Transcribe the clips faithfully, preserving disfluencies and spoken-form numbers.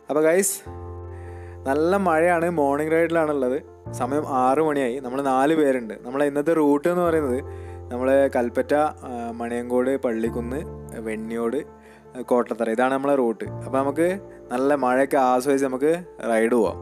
അപ്പോൾ ഗൈസ് നല്ല മഴയാണ്. മോർണിംഗ് റൈഡിലാണുള്ളത്. സമയം ആറ് മണിയായി. നമ്മൾ നാല് പേരുണ്ട്. നമ്മളെ ഇന്നത്തെ റൂട്ട് എന്ന് പറയുന്നത് നമ്മൾ കൽപ്പറ്റ, മണിയങ്കോട്, പള്ളിക്കുന്ന്, വെണ്ണിയോട്, കോട്ടത്തറ, ഇതാണ് നമ്മളെ റൂട്ട്. അപ്പോൾ നമുക്ക് നല്ല മഴയൊക്കെ ആസ്വദിച്ച് നമുക്ക് റൈഡ് പോവാം.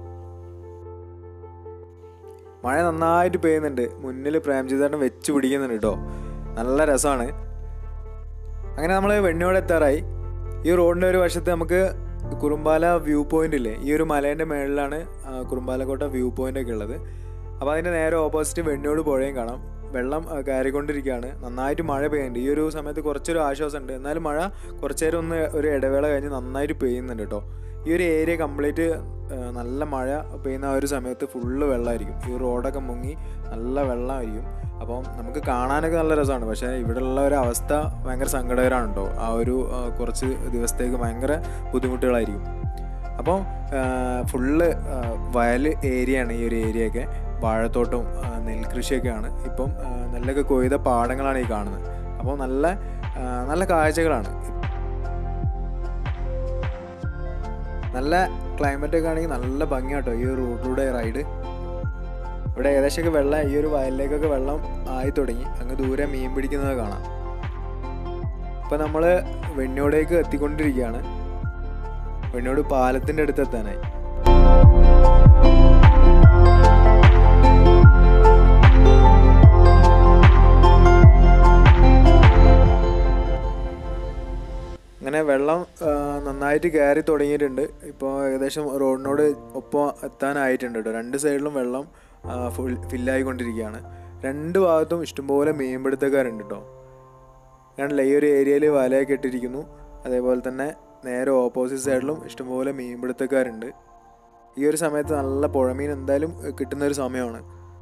മഴ നന്നായിട്ട് പെയ്യുന്നുണ്ട്. മുന്നിൽ പ്രേംജിതേട്ടൻ വെച്ച് പിടിക്കുന്നുണ്ട് കേട്ടോ. നല്ല രസമാണ്. അങ്ങനെ നമ്മൾ വെണ്ണിയോട് എത്താറായി. ഈ റോഡിൻ്റെ ഒരു വശത്ത് നമുക്ക് കുറുമ്പാല വ്യൂ പോയിൻ്റ് ഇല്ലേ, ഈ ഒരു മലേൻ്റെ മേളിലാണ് കുറുമ്പാലക്കോട്ട വ്യൂ പോയിൻ്റ് ഒക്കെ ഉള്ളത്. അപ്പോൾ അതിൻ്റെ നേരെ ഓപ്പോസിറ്റ് വെണ്ണിയോട് പുഴയും കാണാം. വെള്ളം കയറിക്കൊണ്ടിരിക്കുകയാണ്. നന്നായിട്ട് മഴ പെയ്യുന്നുണ്ട്. ഈ ഒരു സമയത്ത് കുറച്ചൊരു ആശ്വാസമുണ്ട്. എന്നാലും മഴ കുറച്ച് നേരം ഒന്ന് ഒരു ഇടവേള കഴിഞ്ഞ് നന്നായിട്ട് പെയ്യുന്നുണ്ട് കേട്ടോ. ഈ ഒരു ഏരിയ കംപ്ലീറ്റ് നല്ല മഴ പെയ്യുന്ന ആ ഒരു സമയത്ത് ഫുള്ള് വെള്ളമായിരിക്കും. ഈ റോഡൊക്കെ മുങ്ങി നല്ല വെള്ളമായിരിക്കും. അപ്പം നമുക്ക് കാണാനൊക്കെ നല്ല രസമാണ്. പക്ഷേ ഇവിടെയുള്ള ഒരു അവസ്ഥ ഭയങ്കര സങ്കടകരമാണ് കേട്ടോ. ആ ഒരു കുറച്ച് ദിവസത്തേക്ക് ഭയങ്കര ബുദ്ധിമുട്ടുകളായിരിക്കും. അപ്പം ഫുള്ള് വയൽ ഏരിയയാണ് ഈ ഒരു ഏരിയയൊക്കെ. വാഴത്തോട്ടവും നെൽകൃഷിയൊക്കെയാണ്. ഇപ്പം നെല്ലൊക്കെ കൊയ്ത പാടങ്ങളാണ് ഈ കാണുന്നത്. അപ്പോൾ നല്ല നല്ല കാഴ്ചകളാണ്. നല്ല ക്ലൈമറ്റൊക്കെ ആണെങ്കിൽ നല്ല ഭംഗിയാട്ടോ ഈ ഒരു റൂട്ടിലൂടെ റൈഡ്. ഇവിടെ ഏകദേശമൊക്കെ വെള്ളം, ഈ ഒരു വയലിലേക്കൊക്കെ വെള്ളം ആയി തുടങ്ങി. അങ്ങ് ദൂരെ മീൻ പിടിക്കുന്നത് കാണാം. ഇപ്പം നമ്മൾ വെണ്ണിയോടേക്ക് എത്തിക്കൊണ്ടിരിക്കുകയാണ്. വെണ്ണിയോട് പാലത്തിൻ്റെ അടുത്ത് എത്താനായി. അങ്ങനെ വെള്ളം നന്നായിട്ട് കയറി തുടങ്ങിയിട്ടുണ്ട്. ഇപ്പോൾ ഏകദേശം റോഡിനോട് ഒപ്പം എത്താനായിട്ടുണ്ട് കേട്ടോ. രണ്ട് സൈഡിലും വെള്ളം ഫുൾ ഫില്ലായിക്കൊണ്ടിരിക്കുകയാണ്. രണ്ട് ഭാഗത്തും ഇഷ്ടംപോലെ മീൻപിടുത്തക്കാരുണ്ട് കേട്ടോ. ഞാനല്ല ഈ ഒരു ഏരിയയിൽ വലയൊക്കെ ഇട്ടിരിക്കുന്നു. അതേപോലെ തന്നെ നേരെ ഓപ്പോസിറ്റ് സൈഡിലും ഇഷ്ടംപോലെ മീൻപിടുത്തക്കാരുണ്ട്. ഈ ഒരു സമയത്ത് നല്ല പുഴമീൻ എന്തായാലും കിട്ടുന്നൊരു സമയമാണ്.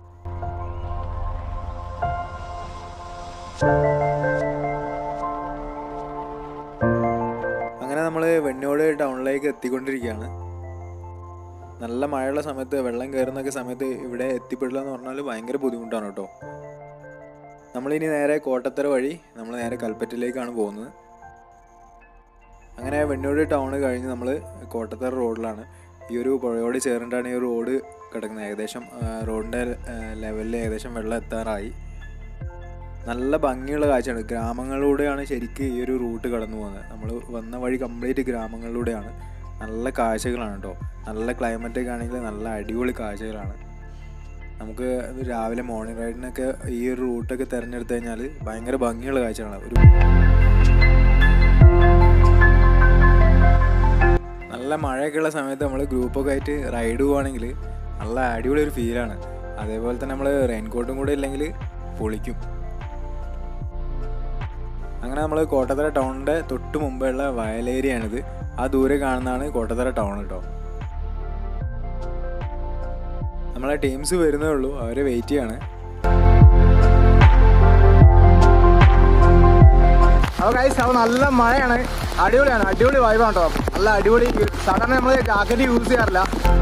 അങ്ങനെ നമ്മൾ വെണ്ണിയോട് ടൗണിലേക്ക് എത്തിക്കൊണ്ടിരിക്കുകയാണ്. നല്ല മഴയുള്ള സമയത്ത്, വെള്ളം കയറുന്നൊക്കെ സമയത്ത് ഇവിടെ എത്തിപ്പെടില്ല എന്ന് പറഞ്ഞാൽ ഭയങ്കര ബുദ്ധിമുട്ടാണ് കേട്ടോ. നമ്മളിനി നേരെ കോട്ടത്തറ വഴി നമ്മൾ നേരെ കൽപ്പറ്റയിലേക്കാണ് പോകുന്നത്. അങ്ങനെ വെണ്ണിയോട് ടൗണ് കഴിഞ്ഞ് നമ്മൾ കോട്ടത്തറ റോഡിലാണ്. ഈ ഒരു പുഴയോട് ചേർന്നിട്ടാണ് ഈ ഒരു റോഡ് കിടക്കുന്നത്. ഏകദേശം റോഡിൻ്റെ ലെവലിൽ ഏകദേശം വെള്ളം എത്താറായി. നല്ല ഭംഗിയുള്ള കാഴ്ചയാണ്. ഗ്രാമങ്ങളിലൂടെയാണ് ശരിക്കും ഈ ഒരു റൂട്ട് കടന്നു പോകുന്നത്. നമ്മൾ വന്ന വഴി കംപ്ലീറ്റ് ഗ്രാമങ്ങളിലൂടെയാണ്. നല്ല കാഴ്ചകളാണ് കേട്ടോ. നല്ല ക്ലൈമറ്റൊക്കെ ആണെങ്കിൽ നല്ല അടിപൊളി കാഴ്ചകളാണ്. നമുക്ക് രാവിലെ മോർണിംഗ് റൈഡിനൊക്കെ ഈ ഒരു റൂട്ടൊക്കെ തിരഞ്ഞെടുത്ത് കഴിഞ്ഞാൽ ഭയങ്കര ഭംഗിയുള്ള കാഴ്ചകളാണ്. ഒരു നല്ല മഴയൊക്കെയുള്ള സമയത്ത് നമ്മൾ ഗ്രൂപ്പൊക്കെ ആയിട്ട് റൈഡ് പോവുകയാണെങ്കിൽ നല്ല അടിപൊളി ഒരു ഫീലാണ്. അതേപോലെ തന്നെ നമ്മൾ റെയിൻകോട്ടും കൂടെ ഇല്ലെങ്കിൽ പൊളിക്കും. അങ്ങനെ നമ്മൾ കോട്ടത്തറ ടൗണിൻ്റെ തൊട്ട് മുമ്പുള്ള വയലേരിയാണിത്. ആ ദൂരെ കാണുന്നതാണ് കോട്ടത്തറ ടൗൺ കേട്ടോ. നമ്മളെ ടീംസ് വരുന്നേ ഉള്ളൂ, അവരെ വെയിറ്റ് ചെയ്യാണ്. അപ്പോൾ ഗൈസ്, അപ്പോൾ നല്ല മഴയാണ്. അടിപൊളിയാണ്, അടിപൊളി വൈബാണ് കേട്ടോ. നല്ല അടിപൊളി. സാധാരണ നമ്മൾ ജാക്കറ്റ് യൂസ് ചെയ്യാറില്ല.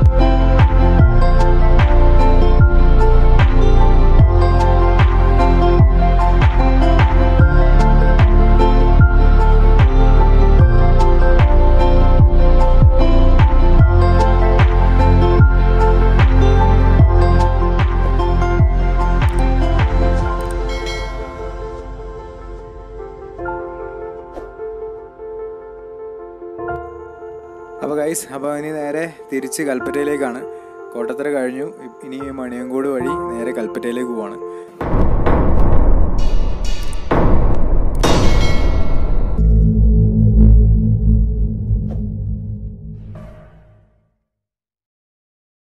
അപ്പോൾ ഗൈസ്, അപ്പോൾ ഇനി നേരെ തിരിച്ച് കൽപ്പറ്റയിലേക്കാണ്. കോട്ടത്തറ കഴിഞ്ഞു. ഇനി മണിയങ്കോട് വഴി നേരെ കൽപ്പറ്റയിലേക്ക് പോവാണ്.